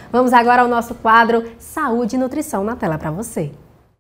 Vamos agora ao nosso quadro Saúde e Nutrição na tela para você.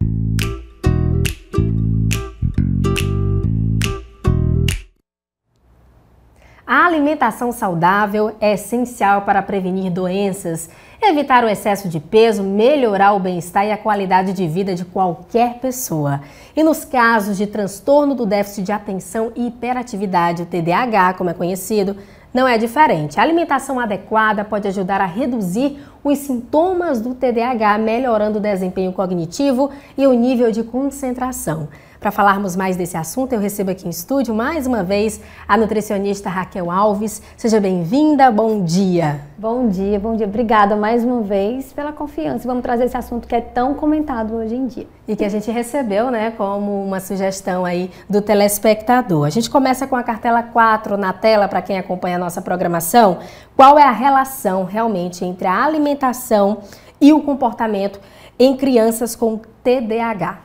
A alimentação saudável é essencial para prevenir doenças, evitar o excesso de peso, melhorar o bem-estar e a qualidade de vida de qualquer pessoa. E nos casos de transtorno do déficit de atenção e hiperatividade, o TDAH, como é conhecido, não é diferente. A alimentação adequada pode ajudar a reduzir os sintomas do TDAH, melhorando o desempenho cognitivo e o nível de concentração. Para falarmos mais desse assunto, eu recebo aqui em estúdio, mais uma vez, a nutricionista Raquel Alves. Seja bem-vinda, bom dia. Bom dia, bom dia. Obrigada mais uma vez pela confiança. Vamos trazer esse assunto que é tão comentado hoje em dia. E que a gente recebeu, né, como uma sugestão aí do telespectador. A gente começa com a cartela 4 na tela, para quem acompanha a nossa programação. Qual é a relação realmente entre a alimentação e o comportamento em crianças com TDAH?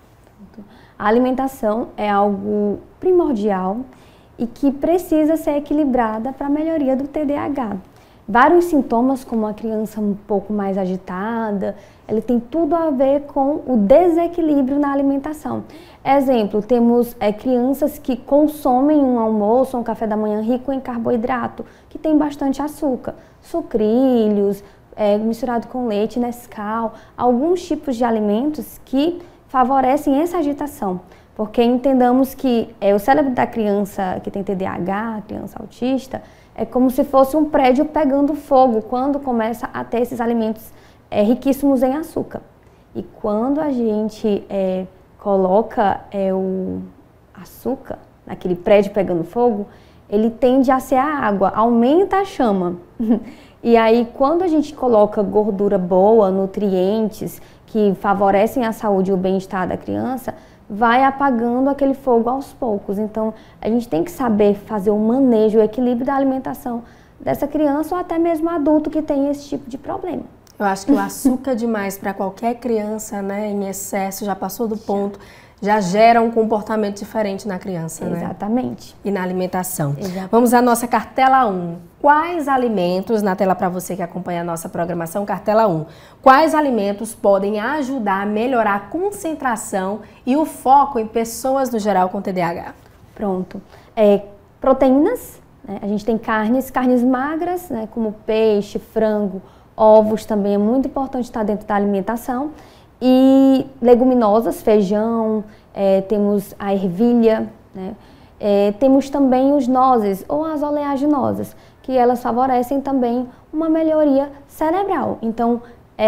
A alimentação é algo primordial e que precisa ser equilibrada para a melhoria do TDAH. Vários sintomas, como a criança um pouco mais agitada, ele tem tudo a ver com o desequilíbrio na alimentação. Exemplo, temos crianças que consomem um almoço, um café da manhã rico em carboidrato, que tem bastante açúcar, sucrilhos, misturado com leite, Nescau, alguns tipos de alimentos que favorecem essa agitação, porque entendamos que o cérebro da criança que tem TDAH, criança autista, é como se fosse um prédio pegando fogo quando começa a ter esses alimentos riquíssimos em açúcar. E quando a gente coloca o açúcar naquele prédio pegando fogo, ele tende a ser a água, aumenta a chama. E aí, quando a gente coloca gordura boa, nutrientes que favorecem a saúde e o bem-estar da criança, vai apagando aquele fogo aos poucos. Então, a gente tem que saber fazer o manejo, o equilíbrio da alimentação dessa criança ou até mesmo adulto que tem esse tipo de problema. Eu acho que o açúcar demais para qualquer criança, né, em excesso, já passou do ponto, já gera um comportamento diferente na criança, né? Exatamente. E na alimentação. Exatamente. Vamos à nossa cartela 1. Quais alimentos, na tela para você que acompanha a nossa programação, cartela 1, quais alimentos podem ajudar a melhorar a concentração e o foco em pessoas no geral com TDAH? Pronto. Proteínas, né? A gente tem carnes magras, né, como peixe, frango, ovos também é muito importante estar dentro da alimentação. E leguminosas, feijão, temos a ervilha, né? Temos também os nozes ou as oleaginosas, que elas favorecem também uma melhoria cerebral. Então,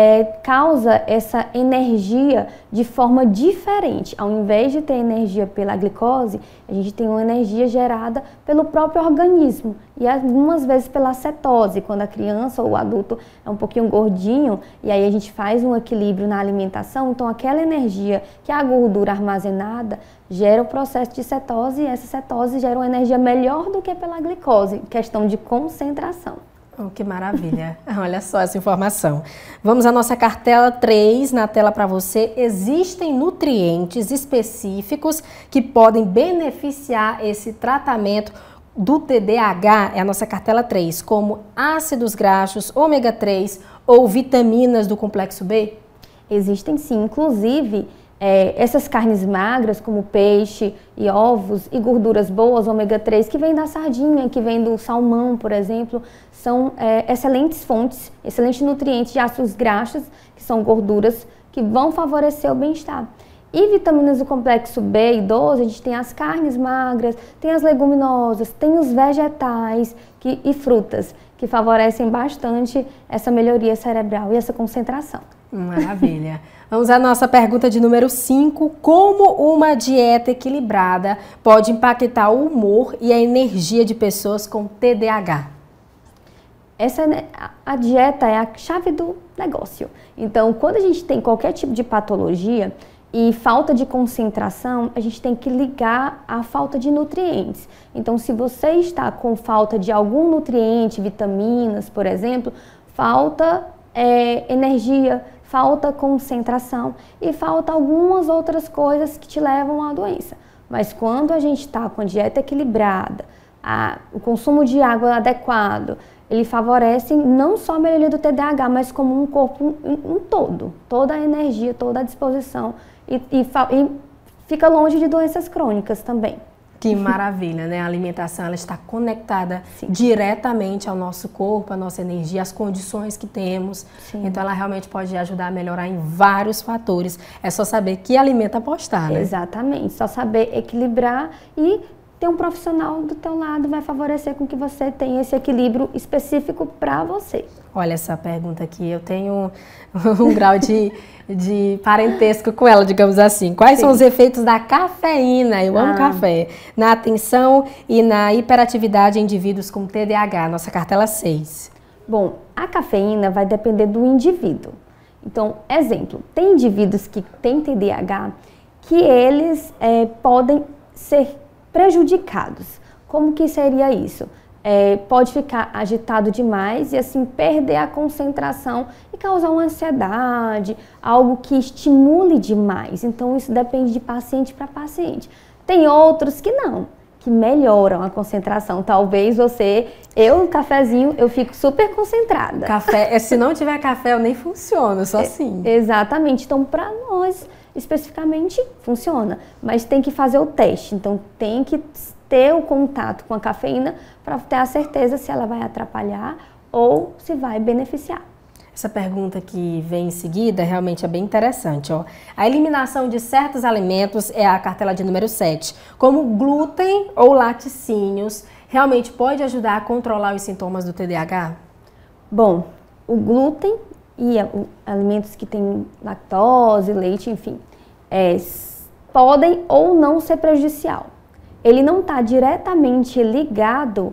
causa essa energia de forma diferente. Ao invés de ter energia pela glicose, a gente tem uma energia gerada pelo próprio organismo e algumas vezes pela cetose, quando a criança ou o adulto é um pouquinho gordinho e aí a gente faz um equilíbrio na alimentação, então aquela energia que é a gordura armazenada gera o processo de cetose e essa cetose gera uma energia melhor do que pela glicose, questão de concentração. Oh, que maravilha! Olha só essa informação. Vamos à nossa cartela 3, na tela para você. Existem nutrientes específicos que podem beneficiar esse tratamento do TDAH, é a nossa cartela 3, como ácidos graxos, ômega 3 ou vitaminas do complexo B? Existem sim, inclusive essas carnes magras como peixe e ovos e gorduras boas, ômega 3, que vem da sardinha, que vem do salmão, por exemplo, são excelentes fontes, excelentes nutrientes de ácidos graxos, que são gorduras que vão favorecer o bem-estar. E vitaminas do complexo B e 12, a gente tem as carnes magras, tem as leguminosas, tem os vegetais e frutas, que favorecem bastante essa melhoria cerebral e essa concentração. Maravilha. Vamos à nossa pergunta de número 5. Como uma dieta equilibrada pode impactar o humor e a energia de pessoas com TDAH? A dieta é a chave do negócio. Então, quando a gente tem qualquer tipo de patologia e falta de concentração, a gente tem que ligar à falta de nutrientes. Então, se você está com falta de algum nutriente, vitaminas, por exemplo, falta energia, falta concentração e falta algumas outras coisas que te levam à doença. Mas quando a gente está com a dieta equilibrada, o consumo de água adequado, ele favorece não só a melhoria do TDAH, mas como um corpo um todo. Toda a energia, toda a disposição e fica longe de doenças crônicas também. Que maravilha, né? A alimentação, ela está conectada Sim. diretamente ao nosso corpo, à nossa energia, às condições que temos. Sim. Então, ela realmente pode ajudar a melhorar em vários fatores. É só saber que alimento apostar, né? Exatamente. Só saber equilibrar e ter um profissional do teu lado vai favorecer com que você tenha esse equilíbrio específico para você. Olha essa pergunta aqui, eu tenho um grau de parentesco com ela, digamos assim. Quais são os efeitos da cafeína, eu amo café, na atenção e na hiperatividade em indivíduos com TDAH, nossa cartela 6? Bom, a cafeína vai depender do indivíduo. Então, exemplo, tem indivíduos que têm TDAH que eles podem ser prejudicados. Como que seria isso? Pode ficar agitado demais e assim perder a concentração e causar uma ansiedade, algo que estimule demais. Então isso depende de paciente para paciente. Tem outros que não, que melhoram a concentração. Talvez um cafezinho, eu fico super concentrada. Café, se não tiver café eu nem funciono, só assim. Exatamente. Então para nós especificamente funciona, mas tem que fazer o teste. Então tem que ter o contato com a cafeína para ter a certeza se ela vai atrapalhar ou se vai beneficiar. Essa pergunta que vem em seguida realmente é bem interessante. Ó. A eliminação de certos alimentos é a cartela de número 7, como glúten ou laticínios, realmente pode ajudar a controlar os sintomas do TDAH? Bom, o glúten e alimentos que têm lactose, leite, enfim, podem ou não ser prejudicial. Ele não está diretamente ligado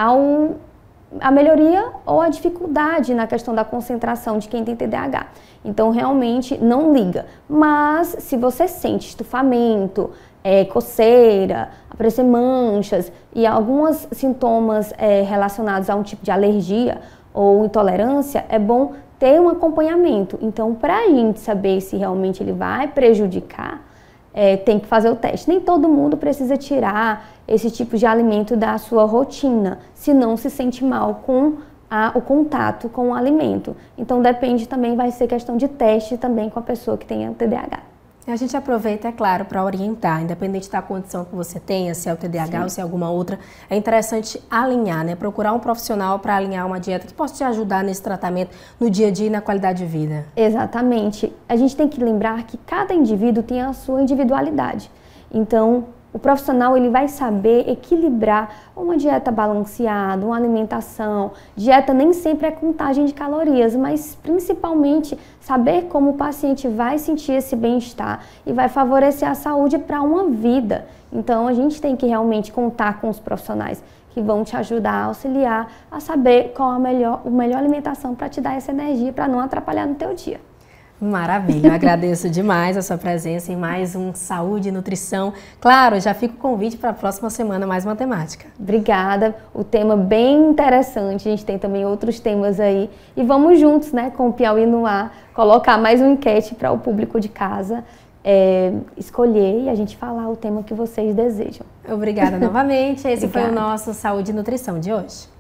à melhoria ou à dificuldade na questão da concentração de quem tem TDAH. Então, realmente, não liga. Mas, se você sente estufamento, coceira, aparecer manchas e alguns sintomas relacionados a um tipo de alergia ou intolerância, é bom ter um acompanhamento. Então, para a gente saber se realmente ele vai prejudicar, tem que fazer o teste. Nem todo mundo precisa tirar esse tipo de alimento da sua rotina, se não se sente mal com o contato com o alimento. Então depende também, vai ser questão de teste também com a pessoa que tenha TDAH. A gente aproveita, é claro, para orientar, independente da condição que você tenha, se é o TDAH ou se é alguma outra, é interessante alinhar, né? Procurar um profissional para alinhar uma dieta que possa te ajudar nesse tratamento no dia a dia e na qualidade de vida. Exatamente. A gente tem que lembrar que cada indivíduo tem a sua individualidade. Então, o profissional ele vai saber equilibrar uma dieta balanceada, uma alimentação. Dieta nem sempre é contagem de calorias, mas principalmente saber como o paciente vai sentir esse bem-estar e vai favorecer a saúde para uma vida. Então a gente tem que realmente contar com os profissionais que vão te ajudar a auxiliar a saber qual a melhor alimentação para te dar essa energia, para não atrapalhar no teu dia. Maravilha, eu agradeço demais a sua presença em mais um Saúde e Nutrição. Claro, já fica o convite para a próxima semana mais matemática. Obrigada, o tema bem interessante, a gente tem também outros temas aí. E vamos juntos, né, com o Piauí no ar, colocar mais uma enquete para o público de casa escolher e a gente falar o tema que vocês desejam. Obrigada novamente, esse foi o nosso Saúde e Nutrição de hoje.